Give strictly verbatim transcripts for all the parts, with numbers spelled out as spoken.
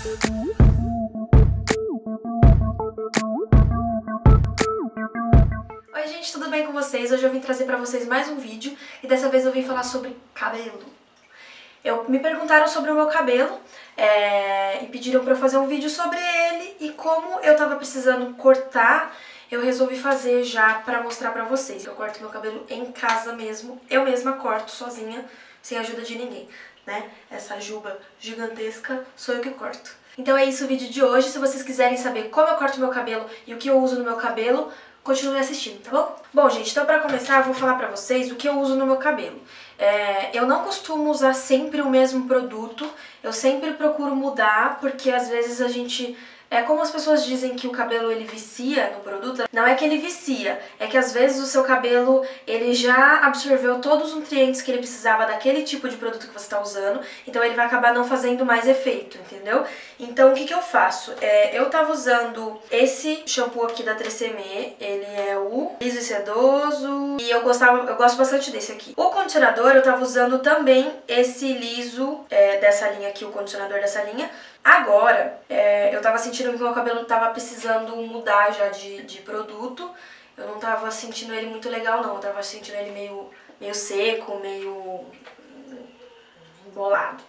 Oi gente, tudo bem com vocês? Hoje eu vim trazer pra vocês mais um vídeo e dessa vez eu vim falar sobre cabelo. Eu, me perguntaram sobre o meu cabelo é, e pediram pra eu fazer um vídeo sobre ele e como eu tava precisando cortar, eu resolvi fazer já pra mostrar pra vocês. Eu corto meu cabelo em casa mesmo, eu mesma corto sozinha, sem ajuda de ninguém, né? Essa juba gigantesca sou eu que corto. Então é isso o vídeo de hoje. Se vocês quiserem saber como eu corto meu cabelo e o que eu uso no meu cabelo, continue assistindo, tá bom? Bom, gente, então pra começar eu vou falar pra vocês o que eu uso no meu cabelo. É, eu não costumo usar sempre o mesmo produto, eu sempre procuro mudar, porque às vezes a gente... É como as pessoas dizem que o cabelo ele vicia no produto, não é que ele vicia, é que às vezes o seu cabelo ele já absorveu todos os nutrientes que ele precisava daquele tipo de produto que você está usando, então ele vai acabar não fazendo mais efeito, entendeu? Então o que que eu faço? É, eu tava usando esse shampoo aqui da três C M, ele é o liso e sedoso, e eu, gostava, eu gosto bastante desse aqui. O condicionador eu tava usando também esse liso é, dessa linha aqui, o condicionador dessa linha. Agora, é, eu tava sentindo que o meu cabelo tava precisando mudar já de, de produto. Eu não tava sentindo ele muito legal não, eu tava sentindo ele meio, meio seco, meio embolado.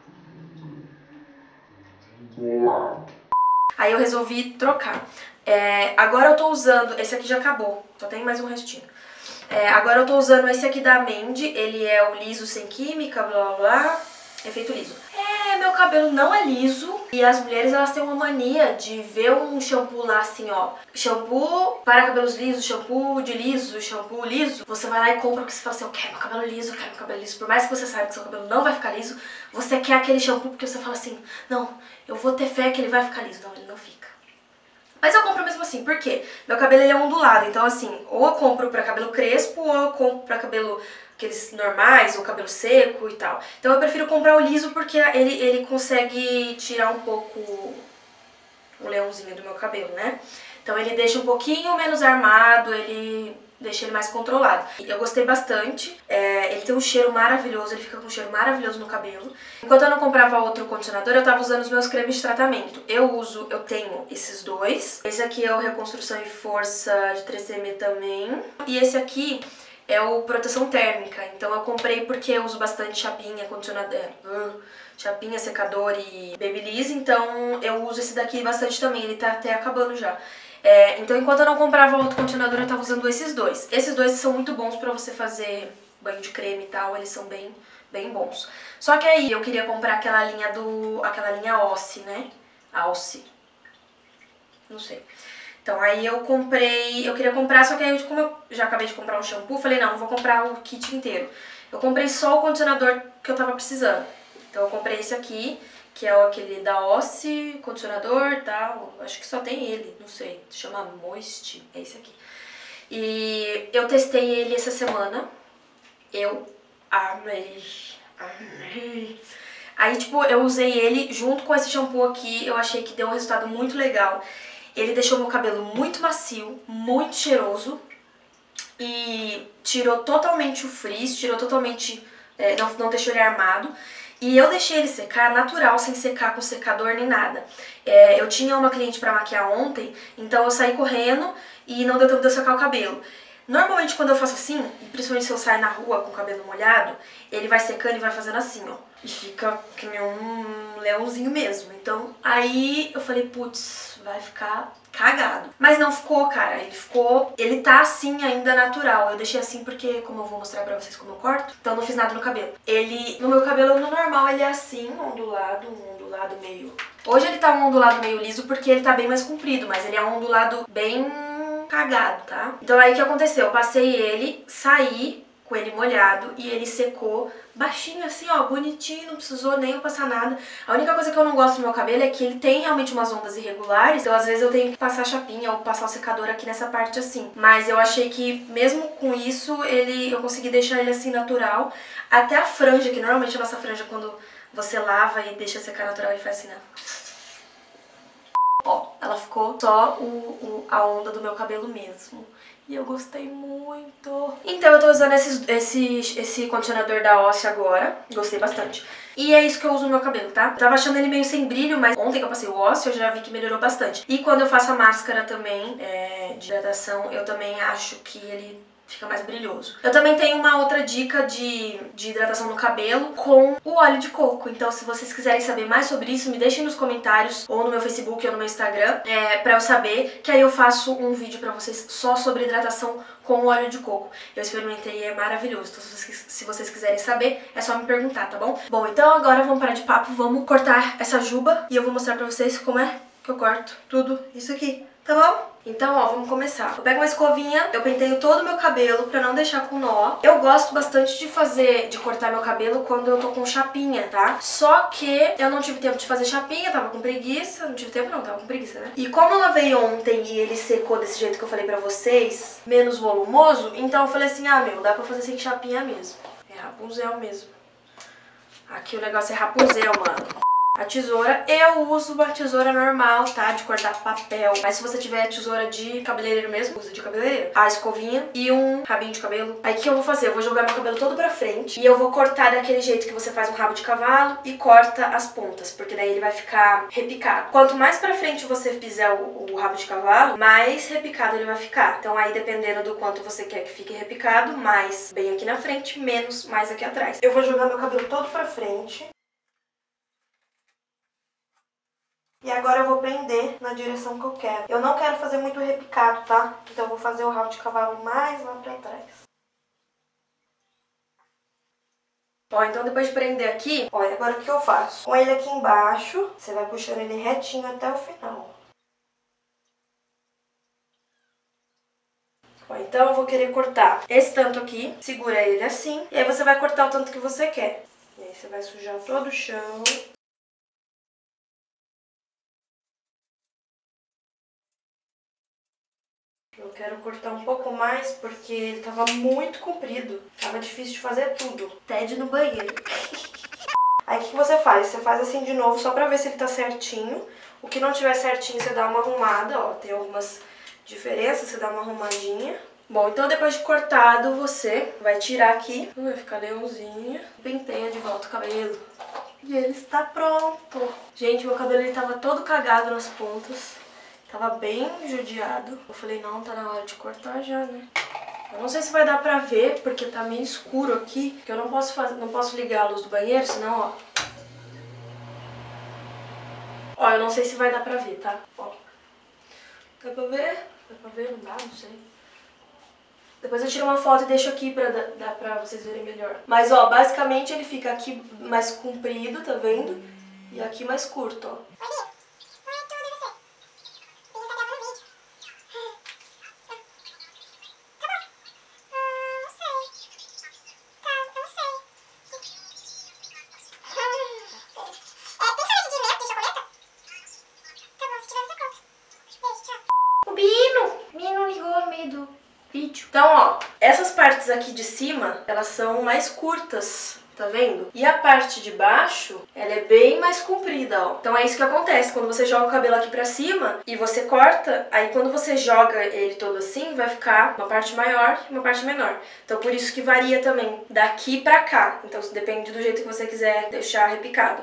Aí eu resolvi trocar. É, agora eu tô usando, esse aqui já acabou, só tem mais um restinho. É, agora eu tô usando esse aqui da Mandy, ele é o liso sem química, blá blá blá, efeito liso. É, meu cabelo não é liso e as mulheres elas têm uma mania de ver um shampoo lá assim, ó. Shampoo para cabelos lisos, shampoo de liso, shampoo liso. Você vai lá e compra porque você fala assim, eu quero meu cabelo liso, eu quero meu cabelo liso. Por mais que você saiba que seu cabelo não vai ficar liso, você quer aquele shampoo porque você fala assim, não, eu vou ter fé que ele vai ficar liso. Não, ele não fica. Mas eu compro mesmo assim, por quê? Meu cabelo ele é ondulado, então assim, ou eu compro pra cabelo crespo ou eu compro pra cabelo aqueles normais, ou cabelo seco e tal. Então eu prefiro comprar o liso porque ele, ele consegue tirar um pouco o leãozinho do meu cabelo, né? Então ele deixa um pouquinho menos armado, ele deixa ele mais controlado. Eu gostei bastante, é, ele tem um cheiro maravilhoso, ele fica com um cheiro maravilhoso no cabelo. Enquanto eu não comprava outro condicionador, eu tava usando os meus cremes de tratamento. Eu uso, eu tenho esses dois. Esse aqui é o Reconstrução e Força de três C M também. E esse aqui é o Proteção Térmica. Então eu comprei porque eu uso bastante chapinha, condicionador, uh, chapinha, secador e babyliss. Então eu uso esse daqui bastante também, ele tá até acabando já. É, então enquanto eu não comprava outro condicionador eu tava usando esses dois. Esses dois são muito bons pra você fazer banho de creme e tal, eles são bem, bem bons. Só que aí eu queria comprar aquela linha do, aquela linha Ossi, né? Alce. Não sei. Então aí eu comprei, eu queria comprar, só que aí como eu já acabei de comprar um shampoo, falei não, não vou comprar o kit inteiro. Eu comprei só o condicionador que eu tava precisando. Então eu comprei esse aqui, que é aquele da Ossi, condicionador e tal, acho que só tem ele, não sei, se chama Moist, é esse aqui. E eu testei ele essa semana, eu amei, amei. Aí tipo, eu usei ele junto com esse shampoo aqui, eu achei que deu um resultado muito legal. Ele deixou meu cabelo muito macio, muito cheiroso e tirou totalmente o frizz, tirou totalmente, é, não, não deixou ele armado. E eu deixei ele secar natural, sem secar com secador nem nada. É, eu tinha uma cliente pra maquiar ontem, então eu saí correndo e não deu tempo de eu secar o cabelo. Normalmente quando eu faço assim, principalmente se eu sair na rua com o cabelo molhado, ele vai secando e vai fazendo assim, ó. E fica que nem um leãozinho mesmo. Então aí eu falei, putz, vai ficar cagado. Mas não ficou, cara, ele ficou, ele tá assim ainda natural. Eu deixei assim porque, como eu vou mostrar pra vocês como eu corto, então não fiz nada no cabelo. Ele, no meu cabelo, no normal, ele é assim, ondulado, um ondulado meio... Hoje ele tá um ondulado meio liso porque ele tá bem mais comprido, mas ele é um ondulado bem cagado, tá? Então aí o que aconteceu? Eu passei ele, saí com ele molhado e ele secou baixinho assim, ó, bonitinho, não precisou nem eu passar nada. A única coisa que eu não gosto do meu cabelo é que ele tem realmente umas ondas irregulares, então às vezes eu tenho que passar a chapinha ou passar o secador aqui nessa parte assim. Mas eu achei que mesmo com isso, ele, eu consegui deixar ele assim natural. Até a franja, que normalmente a nossa franja quando você lava e deixa secar natural, ele faz assim, né? Ó, ela ficou só o, o, a onda do meu cabelo mesmo. E eu gostei muito. Então eu tô usando esses, esse, esse condicionador da Ossi agora. Gostei bastante. E é isso que eu uso no meu cabelo, tá? Eu tava achando ele meio sem brilho, mas ontem que eu passei o ósseo eu já vi que melhorou bastante. E quando eu faço a máscara também, é, de hidratação, eu também acho que ele fica mais brilhoso. Eu também tenho uma outra dica de, de hidratação no cabelo com o óleo de coco. Então, se vocês quiserem saber mais sobre isso, me deixem nos comentários ou no meu Facebook ou no meu Instagram, é, pra eu saber, que aí eu faço um vídeo pra vocês só sobre hidratação com o óleo de coco. Eu experimentei e é maravilhoso. Então, se vocês, se vocês quiserem saber, é só me perguntar, tá bom? Bom, então agora vamos parar de papo, vamos cortar essa juba e eu vou mostrar pra vocês como é que eu corto tudo isso aqui, tá bom? Então, ó, vamos começar. Eu pego uma escovinha, eu penteio todo o meu cabelo pra não deixar com nó. Eu gosto bastante de fazer, de cortar meu cabelo quando eu tô com chapinha, tá? Só que eu não tive tempo de fazer chapinha, tava com preguiça. Não tive tempo não, tava com preguiça, né? E como eu lavei ontem e ele secou desse jeito que eu falei pra vocês, menos volumoso, então eu falei assim, ah, meu, dá pra fazer sem chapinha mesmo. É Rapunzel mesmo. Aqui o negócio é Rapunzel, mano. A tesoura, eu uso uma tesoura normal, tá? De cortar papel. Mas se você tiver tesoura de cabeleireiro mesmo, usa de cabeleireiro. A escovinha e um rabinho de cabelo. Aí o que eu vou fazer? Eu vou jogar meu cabelo todo pra frente. E eu vou cortar daquele jeito que você faz um rabo de cavalo e corta as pontas. Porque daí ele vai ficar repicado. Quanto mais pra frente você fizer o, o rabo de cavalo, mais repicado ele vai ficar. Então aí, dependendo do quanto você quer que fique repicado, mais bem aqui na frente, menos mais aqui atrás. Eu vou jogar meu cabelo todo pra frente. E agora eu vou prender na direção que eu quero. Eu não quero fazer muito repicado, tá? Então eu vou fazer o rabo de cavalo mais lá pra trás. Ó, então depois de prender aqui, olha, agora o que eu faço? Com ele aqui embaixo, você vai puxando ele retinho até o final. Ó, então eu vou querer cortar esse tanto aqui, segura ele assim, e aí você vai cortar o tanto que você quer. E aí você vai sujar todo o chão. Eu quero cortar um pouco mais porque ele tava muito comprido. Tava difícil de fazer tudo. Até de ir no banheiro. Aí o que você faz? Você faz assim de novo só pra ver se ele tá certinho. O que não tiver certinho você dá uma arrumada, ó. Tem algumas diferenças, você dá uma arrumadinha. Bom, então depois de cortado você vai tirar aqui. Vai ficar leãozinho. Penteia de volta o cabelo. E ele está pronto. Gente, meu cabelo ele tava todo cagado nas pontas. Tava bem judiado. Eu falei, não, tá na hora de cortar já, né? Eu não sei se vai dar pra ver, porque tá meio escuro aqui. Porque eu não posso, fazer, não posso ligar a luz do banheiro, senão, ó. Ó, eu não sei se vai dar pra ver, tá? Ó. Dá pra ver? Dá pra ver? Não dá? Não sei. Depois eu tiro uma foto e deixo aqui pra, dar pra vocês verem melhor. Mas, ó, basicamente ele fica aqui mais comprido, tá vendo? E aqui mais curto, ó. Então, ó, essas partes aqui de cima, elas são mais curtas, tá vendo? E a parte de baixo, ela é bem mais comprida, ó. Então é isso que acontece, quando você joga o cabelo aqui pra cima e você corta, aí quando você joga ele todo assim, vai ficar uma parte maior e uma parte menor. Então por isso que varia também daqui pra cá. Então depende do jeito que você quiser deixar repicado.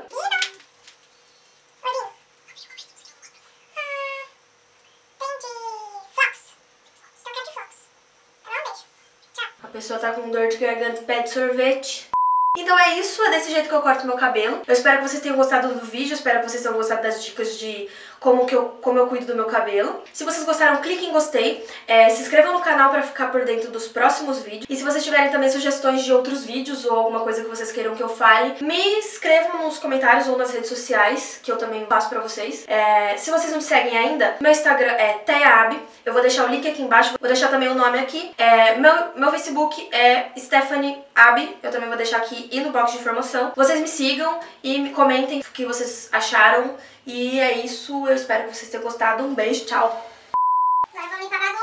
A pessoa tá com dor de garganta e pede sorvete. Então é isso, é desse jeito que eu corto meu cabelo. Eu espero que vocês tenham gostado do vídeo, espero que vocês tenham gostado das dicas de como, que eu, como eu cuido do meu cabelo. Se vocês gostaram, clique em gostei, é, se inscrevam no canal pra ficar por dentro dos próximos vídeos. E se vocês tiverem também sugestões de outros vídeos ou alguma coisa que vocês queiram que eu fale, me escrevam nos comentários ou nas redes sociais, que eu também faço pra vocês. É, se vocês não me seguem ainda, meu Instagram é teaab, eu vou deixar o link aqui embaixo, vou deixar também o nome aqui. É, meu, meu Facebook é Stephanie Ab, eu também vou deixar aqui e no box de informação. Vocês me sigam e me comentem o que vocês acharam. E é isso, eu espero que vocês tenham gostado. Um beijo, tchau!